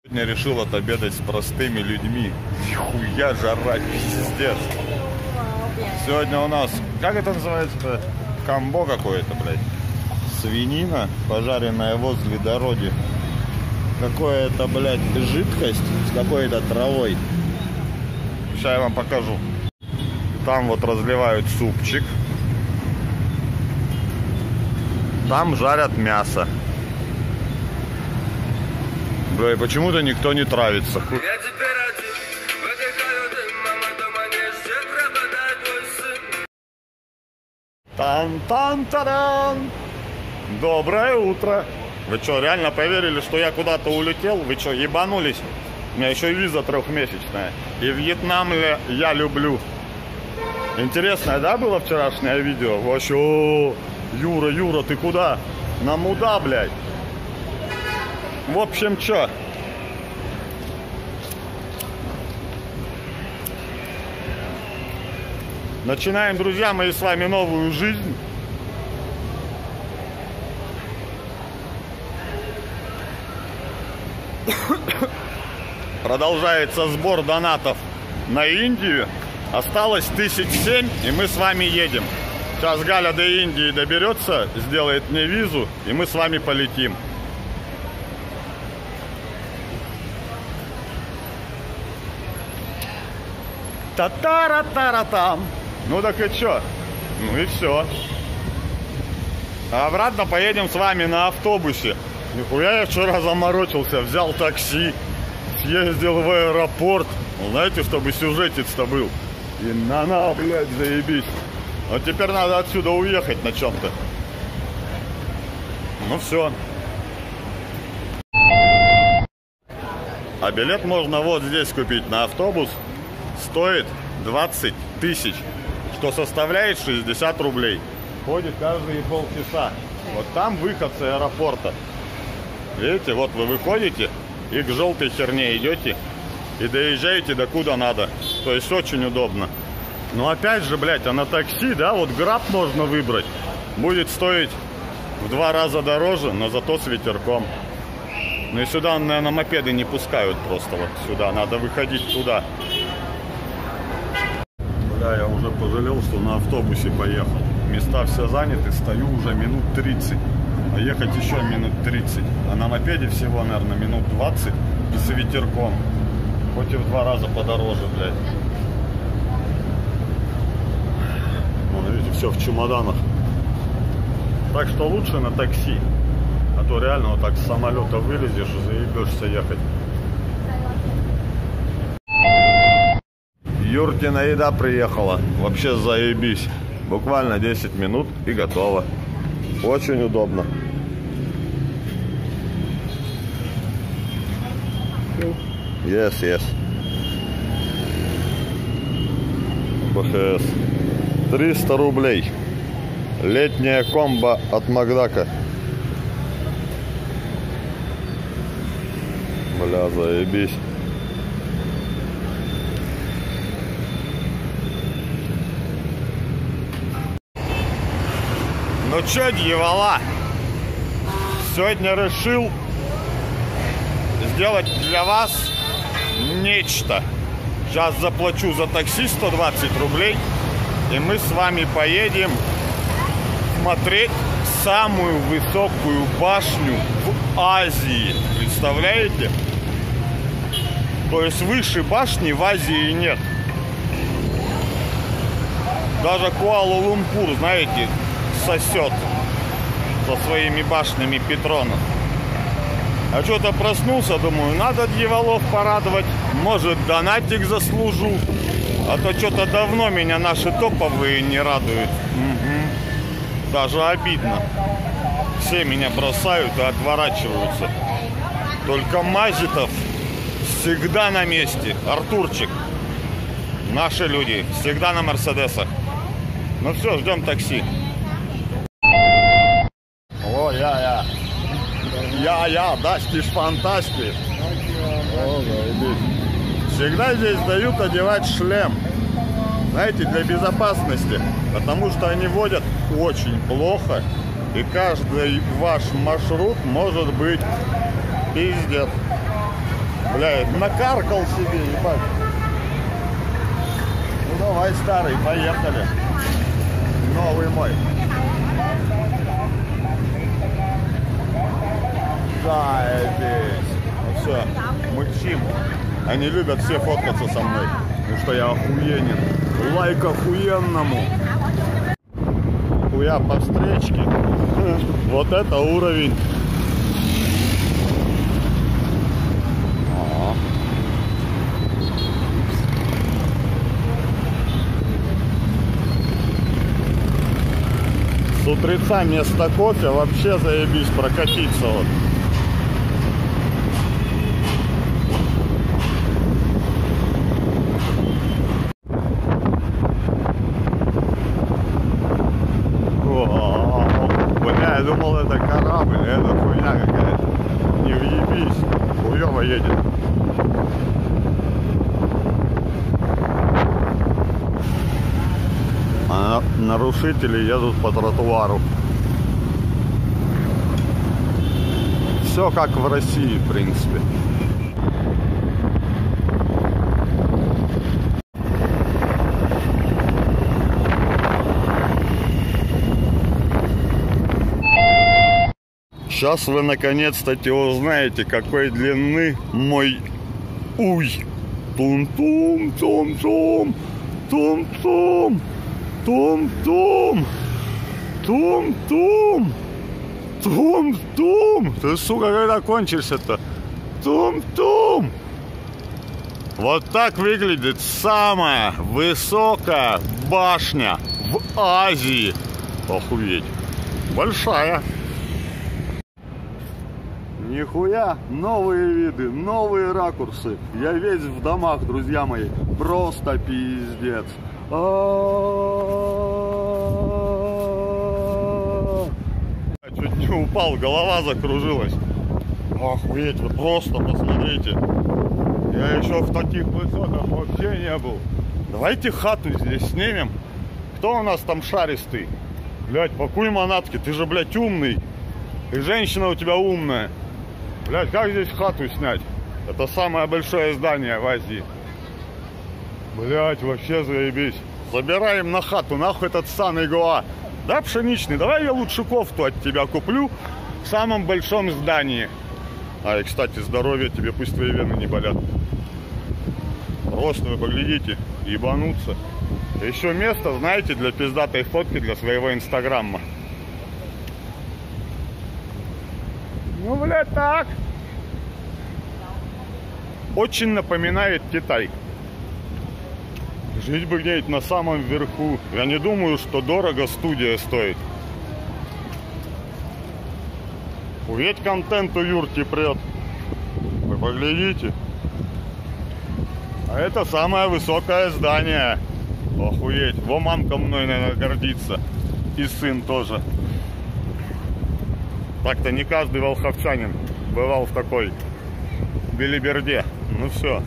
Сегодня решил отобедать с простыми людьми. Нихуя жара, пиздец. Сегодня у нас, как это называется-то? Камбо какое-то, блядь. Свинина, пожаренная возле дороги. Какое-то, блядь, жидкость с какой-то травой. Сейчас я вам покажу. Там вот разливают супчик. Там жарят мясо. Бля, почему-то никто не травится. Тан-тан-таран! Доброе утро! Вы что, реально поверили, что я куда-то улетел? Вы что, ебанулись? У меня еще виза трехмесячная. И Вьетнам я люблю. Интересное, да, было вчерашнее видео? Вообще, о, Юра, ты куда? На муда, блядь. В общем, что? Начинаем, друзья мои, с вами новую жизнь. Продолжается сбор донатов на Индию. Осталось 1007, и мы с вами едем. Сейчас Галя до Индии доберется, сделает мне визу, и мы с вами полетим. Та-та-ра-та-ра-там. Ну так и чё? Ну и все. А обратно поедем с вами на автобусе. Нихуя я вчера заморочился, взял такси, съездил в аэропорт. Ну, знаете, чтобы сюжетец-то был. И на, блядь, заебись. Вот теперь надо отсюда уехать на чем-то. Ну все. А билет можно вот здесь купить на автобус. Стоит 20 тысяч, что составляет 60 рублей. Ходит каждые полчаса. Вот там выход с аэропорта. Видите, вот вы выходите и к желтой херне идете. И доезжаете до куда надо. То есть очень удобно. Но опять же, блядь, а на такси, да, вот Граб можно выбрать. Будет стоить в 2 раза дороже, но зато с ветерком. Ну и сюда, наверное, мопеды не пускают просто вот сюда. Надо выходить туда. Бля, я уже пожалел, что на автобусе поехал. Места все заняты, стою уже минут 30. А ехать еще минут 30. А на мопеде всего, наверное, минут 20 и с ветерком. Хоть и в 2 раза подороже, блядь. Вон, видите, все в чемоданах. Так что лучше на такси. А то реально вот так с самолета вылезешь и заебешься ехать. Юркина еда приехала. Вообще заебись. Буквально 10 минут и готово. Очень удобно. Yes. БХС. 300 рублей. Летняя комбо от Макдака. Бля, заебись. Ну чё, дьявола? Сегодня решил сделать для вас нечто. Сейчас заплачу за такси 120 рублей. И мы с вами поедем смотреть самую высокую башню в Азии. Представляете? То есть выше башни в Азии нет. Даже Куала-Лумпур, знаете, сосет со своими башнями Петронов. А что-то проснулся, думаю, надо дьяволов порадовать. Может, донатик заслужу. А то что-то давно меня наши топовые не радуют. Угу. Даже обидно. Все меня бросают и отворачиваются. Только Мазитов всегда на месте. Артурчик. Наши люди всегда на Мерседесах. Ну все, ждем такси. О, я, дастиш фантастиш. Всегда здесь дают одевать шлем. Знаете, для безопасности. Потому что они водят очень плохо. И каждый ваш маршрут может быть пиздец. блядь, накаркал себе, ебать. Ну давай, старый, поехали. Новый мой. Заебись. Ну все, мычим. Они любят все фоткаться со мной, потому что я охуенен. Лайк охуенному. Хуя по встречке. Вот это уровень. С утреца вместо кофе вообще заебись прокатиться вот. Бля, я думал, это корабль, это хуйня какая-то. Не въебись, хуёво едет. А нарушители едут по тротуару. Все как в России, в принципе. Сейчас вы наконец-таки узнаете, какой длины мой уй. Тум-тум, тум-тум, тум-тум, тум-тум, тум-тум, тум-тум. Ты, сука, когда кончишься-то? Тум-тум. Вот так выглядит самая высокая башня в Азии. Охуеть. Большая. Нихуя, новые виды, новые ракурсы. Я весь в домах, друзья мои. Просто пиздец. Чуть не упал, голова закружилась. Охуеть, вы просто посмотрите. Я еще в таких высотах вообще не был. Давайте хату здесь снимем. Кто у нас там шаристый? Блять, пакуй манатки, ты же, блядь, умный. И женщина у тебя умная. Блядь, как здесь хату снять? Это самое большое здание в Азии. Блядь, вообще заебись. Забираем на хату, нахуй этот Сан-Игуа. Да, пшеничный, давай я лучше кофту от тебя куплю в самом большом здании. А, и, кстати, здоровье тебе, пусть твои вены не болят. Просто вы поглядите, ебануться. Еще место, знаете, для пиздатой фотки для своего инстаграма. Ну, блядь, так. Очень напоминает Китай. Жить бы где-нибудь на самом верху. Я не думаю, что дорого студия стоит. Ведь контент у Юрки прет. Вы поглядите. А это самое высокое здание. Охуеть. Во, мамка мной, наверное, гордится. И сын тоже. Так-то не каждый волховчанин бывал в такой белиберде. Ну все.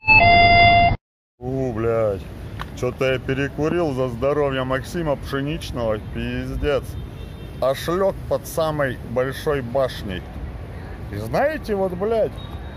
Блядь. Что-то я перекурил за здоровье Максима Пшеничного. Пиздец. Аж лег под самой большой башней. И знаете, вот, блядь,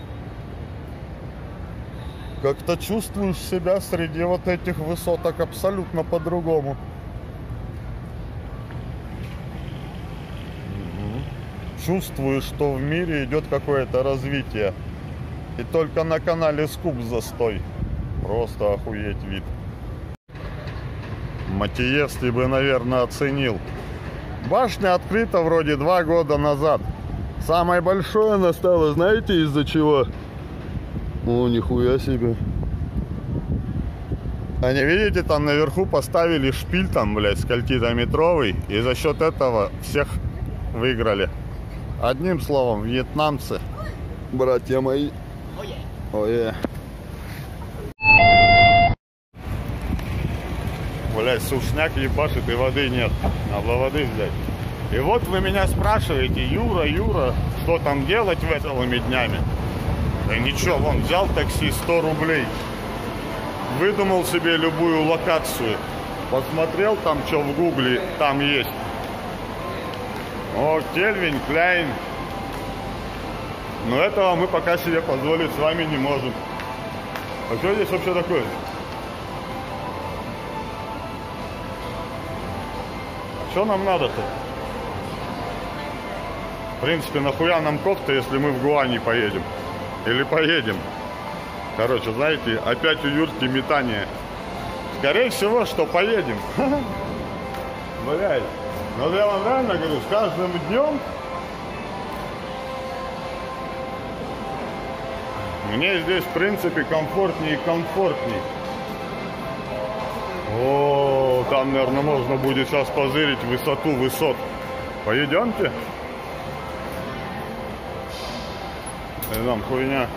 как-то чувствуешь себя среди вот этих высоток абсолютно по-другому. Чувствую, что в мире идет какое-то развитие. И только на канале Скуп застой. Просто охуеть вид. Матиевский бы, наверное, оценил. Башня открыта вроде 2 года назад. Самое большое она стала, знаете, из-за чего? О, нихуя себе. Они, видите, там наверху поставили шпиль, там, блядь, сколькитометровый. И за счет этого всех выиграли. Одним словом, вьетнамцы, братья мои. Ой. Блядь, сушняк ебашит и воды нет. Надо воды взять. И вот вы меня спрашиваете, Юра, что там делать целыми днями? Да ничего, вон, взял такси 100 рублей. Выдумал себе любую локацию. Посмотрел там, что в гугле там есть. О, Кельвин Кляйн. Но этого мы пока себе позволить с вами не можем. А что здесь вообще такое? А что нам надо-то? В принципе, нахуя нам кофта, если мы в Гуани поедем? Или поедем? Короче, знаете, опять у Юрки метание. Скорее всего, что поедем. Блядь. Но я вам реально говорю, с каждым днем мне здесь, в принципе, комфортнее и комфортней. О, там, наверное, можно будет сейчас позырить высоту высот. Пойдемте. Там хуйня.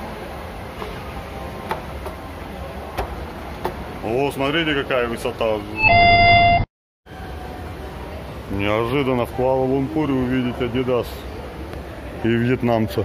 О, смотрите, какая высота. Неожиданно в Куала-Лумпуре увидеть Adidas и вьетнамца.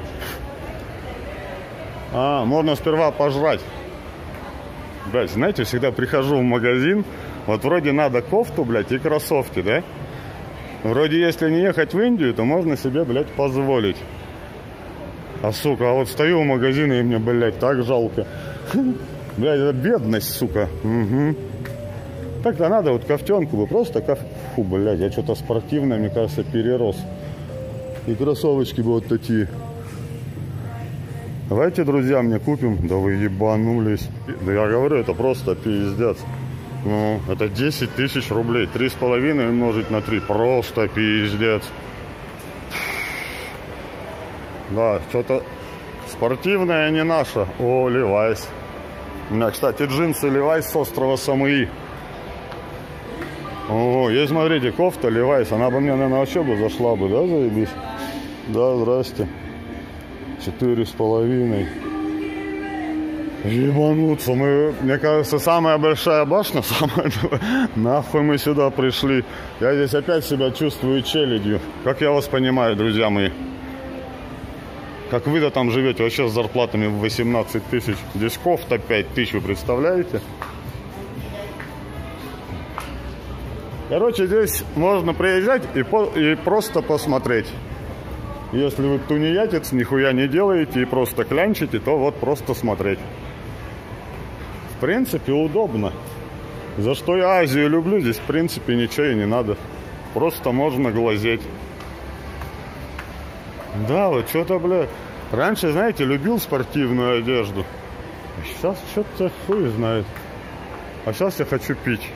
А, можно сперва пожрать. Блять, знаете, всегда прихожу в магазин, вот вроде надо кофту, блядь, и кроссовки, да? Вроде если не ехать в Индию, то можно себе, блядь, позволить. А, сука, а вот стою в магазине, и мне, блядь, так жалко. Блядь, это бедность, сука. Угу. Так-то надо вот кофтенку бы, просто Фу, блядь, я что-то спортивное, мне кажется, перерос. И кроссовочки бы вот такие. Давайте, друзья, мне купим. Да вы ебанулись. Да я говорю, это просто пиздец. Ну, это 10 тысяч рублей. 3,5 умножить на 3. Просто пиздец. Да, что-то спортивное не наше. О, Levi's. У меня, кстати, джинсы Levi's с острова Самуи. О, есть, смотрите, кофта Levi's. Она бы мне, наверное, вообще бы зашла бы, да, заебись? Да, здрасте. 4,5. Ебануться. Мне кажется, самая большая башня, нахуй мы сюда пришли. Я здесь опять себя чувствую челядью. Как я вас понимаю, друзья мои. Как вы-то там живете вообще с зарплатами в 18 тысяч. Здесь кофта 5 тысяч, вы представляете? Короче, здесь можно приезжать и просто посмотреть. Если вы тунеядец, нихуя не делаете и просто клянчите, то вот просто смотреть. В принципе, удобно. За что я Азию люблю, здесь в принципе ничего и не надо. Просто можно глазеть. Да, вот что-то, бля. Раньше, знаете, любил спортивную одежду. А сейчас что-то хуй знает. А сейчас я хочу пить.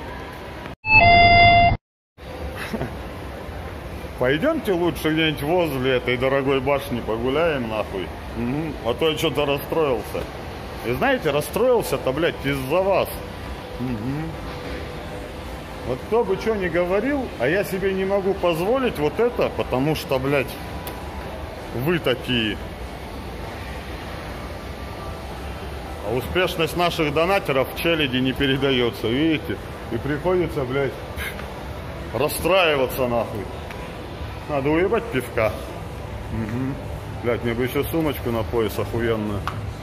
Пойдемте лучше где-нибудь возле этой дорогой башни погуляем, нахуй. Угу. А то я что-то расстроился. И знаете, расстроился-то, блядь, из-за вас. Угу. Вот кто бы что ни говорил, а я себе не могу позволить вот это, потому что, блядь, вы такие. А успешность наших донатеров в челяди не передается, видите? И приходится, блядь, расстраиваться, нахуй. Надо уебать пивка. Угу. Блядь, мне бы еще сумочку на пояс охуенную.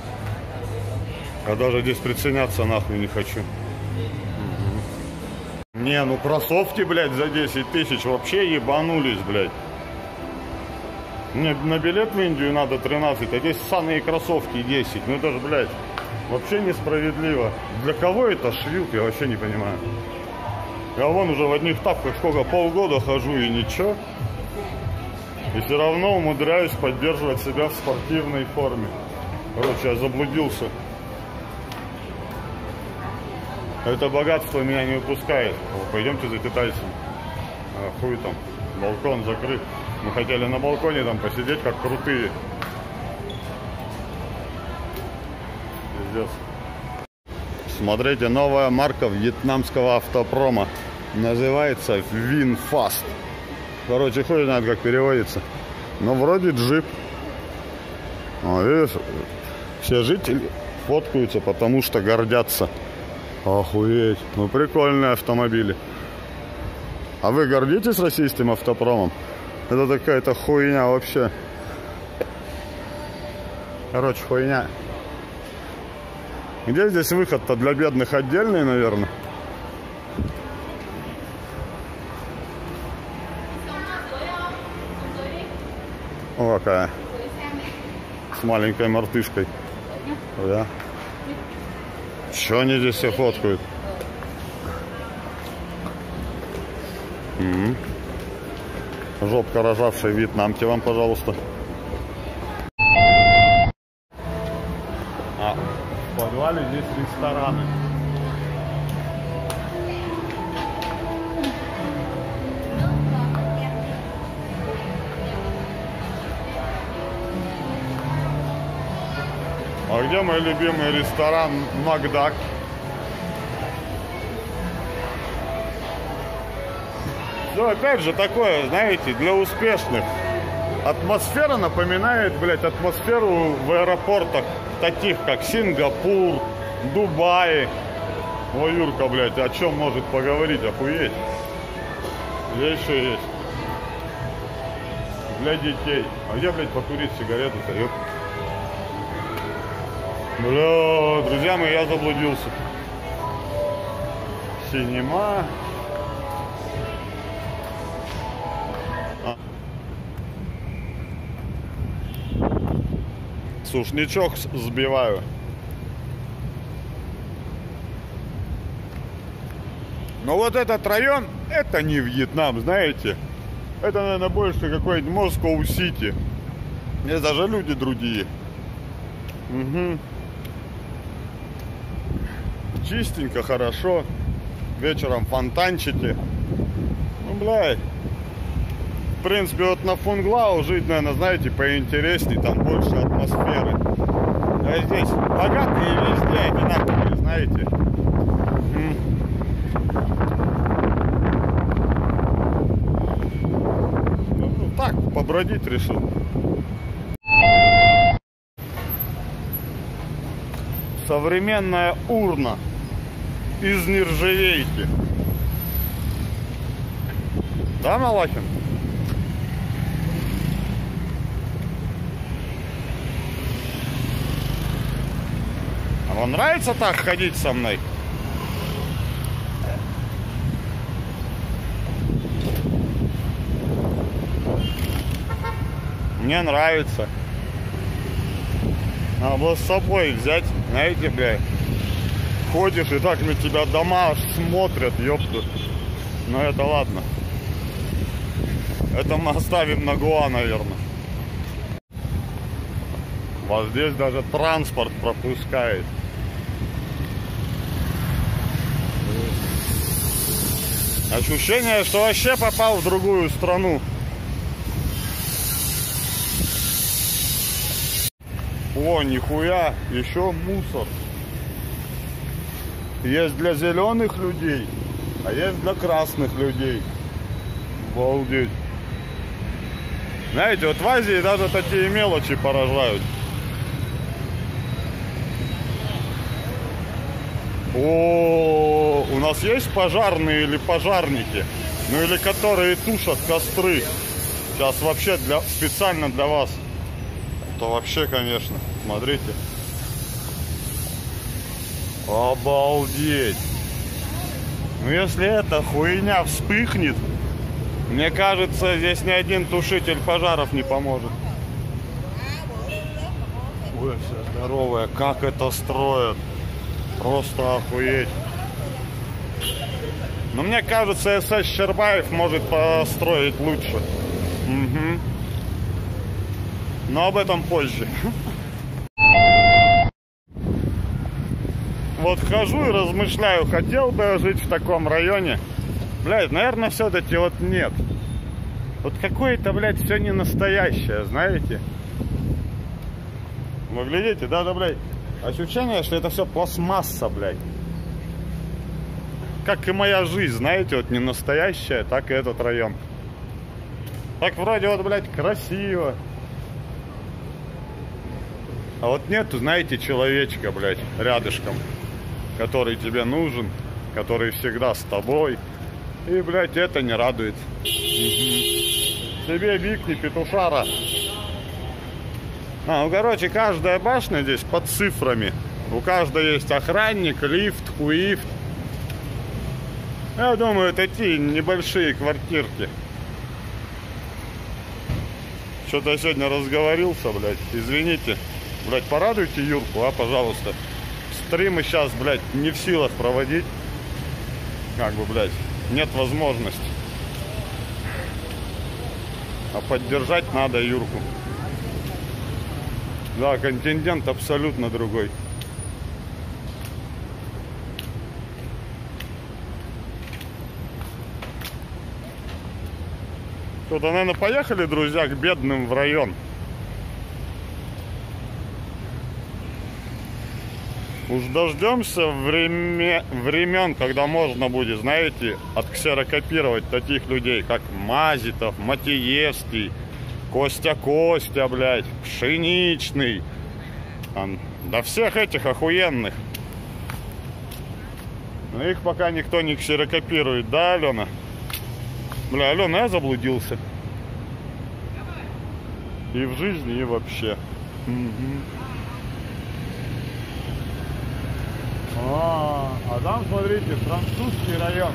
Я даже здесь приценяться нахуй не хочу. Угу. Не, ну кроссовки, блядь, за 10 тысяч вообще ебанулись, блядь. Мне на билет в Индию надо 13, а здесь ссаные кроссовки 10. Ну это же, блядь, вообще несправедливо. Для кого это шьют, я вообще не понимаю. Я вон уже в одних тапках сколько, полгода хожу и ничего. И все равно умудряюсь поддерживать себя в спортивной форме. Короче, я заблудился. Это богатство меня не выпускает. Пойдемте за китайцем. А, хуй там, балкон закрыт. Мы хотели на балконе там посидеть, как крутые. Пиздец. Смотрите, новая марка вьетнамского автопрома. Называется VinFast. Короче, хуй знает, как переводится. Но вроде джип. О, видишь, все жители фоткаются, потому что гордятся. Охуеть. Ну, прикольные автомобили. А вы гордитесь российским автопромом? Это такая-то хуйня вообще. Короче, хуйня. Где здесь выход-то для бедных отдельный, наверное? О, какая. с маленькой мартышкой. Да. Че они здесь все фоткают? Жопка рожавшая, Вьетнамте вам, пожалуйста. А в подвале здесь рестораны. А где мой любимый ресторан Макдак? Все, опять же, такое, знаете, для успешных. Атмосфера напоминает, блядь, атмосферу в аэропортах, таких как Сингапур, Дубай. Ой, Юрка, блядь, о чем может поговорить, охуеть? Здесь еще есть. Для детей. А где, блядь, покурить сигарету-то, ёп? Бля, друзья мои, я заблудился. Синема. Сушничок сбиваю. Но вот этот район, это не Вьетнам, знаете. Это, наверное, больше какой-нибудь Москва-Сити. Здесь даже люди другие. Угу. Чистенько, хорошо. Вечером фонтанчики. Ну, блядь. В принципе, вот на Фунглау жить, наверное, знаете, поинтересней. Там больше атмосферы. А здесь богатые везде одинаковые, знаете. Ну, так, побродить решил. Современная урна из нержавейки. Да, Малахин? А вам нравится так ходить со мной? Мне нравится. Надо было с собой взять, знаете, блядь. Ходишь и так на тебя дома аж смотрят, ёпта. Но это ладно. Это мы оставим на Гоа, наверное. Вот здесь даже транспорт пропускает. Ощущение, что вообще попал в другую страну. О, нихуя, еще мусор. Есть для зеленых людей, а есть для красных людей. Обалдеть. Знаете, вот в Азии даже такие мелочи поражают. О, у нас есть пожарные или пожарники? Ну или которые тушат костры. Сейчас вообще специально для вас. То вообще, конечно, смотрите. Обалдеть. Ну если эта хуйня вспыхнет, мне кажется, здесь ни один тушитель пожаров не поможет. Ой, вся здоровая, как это строят. Просто охуеть. Но мне кажется, СС Щербаев может построить лучше. Угу. Но об этом позже. Вот хожу и размышляю, хотел бы я жить в таком районе. Блядь, наверное, все-таки вот нет. Вот какое-то, блядь, все не настоящее, знаете. Вы глядите, даже, блядь, ощущение, что это все пластмасса, блядь. Как и моя жизнь, знаете, вот не настоящая, так и этот район. Так вроде вот, блядь, красиво. А вот нету, знаете, человечка, блядь, рядышком, который тебе нужен, который всегда с тобой. И, блядь, это не радует. Тебе бикни, петушара. Ну, короче, каждая башня здесь под цифрами. У каждой есть охранник, лифт, хуифт. Я думаю, такие небольшие квартирки. Что-то я сегодня разговорился, блядь. Извините. Блядь, порадуйте Юрку, а, пожалуйста. Стримы сейчас, блядь, не в силах проводить. Как бы, блядь, нет возможности. А поддержать надо Юрку. Да, контингент абсолютно другой. Тут, наверное, поехали, друзья, к бедным в район. Уж дождемся времен, когда можно будет, знаете, отксерокопировать таких людей, как Мазитов, Матиевский, Костя, блядь, Пшеничный. Да всех этих охуенных. Но их пока никто не ксерокопирует, да, Алена? Бля, Алена, я заблудился. И в жизни, и вообще. А там, смотрите, французский район.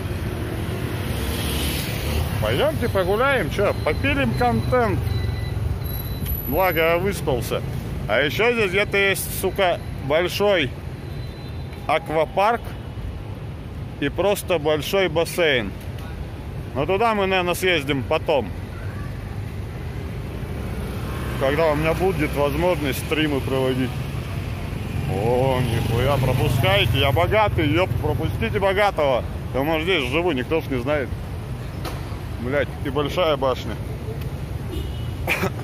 Пойдемте погуляем, что, попилим контент. Благо я выспался. А еще здесь где-то есть, сука, большой аквапарк и просто большой бассейн. Но туда мы, наверное, съездим потом, когда у меня будет возможность стримы проводить. О, нихуя, пропускайте, я богатый, ёп, пропустите богатого. Я, может, здесь живу, никто ж не знает. Блять, и большая башня.